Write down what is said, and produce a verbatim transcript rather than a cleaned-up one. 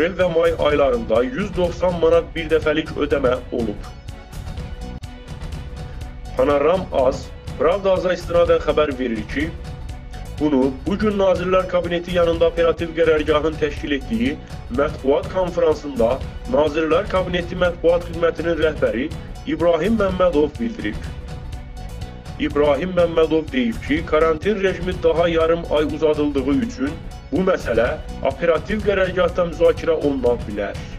aprel və may aylarında yüz doxsan manat bir dəfəlik ödəmə olub. Panoram Az, Pravda Aza istinadən xəbər verir ki, bunu bugün Nazirlər Kabineti yanında operativ qərargahın təşkil etdiyi mətbuat konferansında Nazirlər Kabineti Mətbuat Xidmətinin rəhbəri İbrahim Məmmədov bildirib. İbrahim Məmmədov deyib ki, karantin rejimi daha yarım ay uzadıldığı üçün bu məsələ operativ qərargahda müzakirə oluna bilər.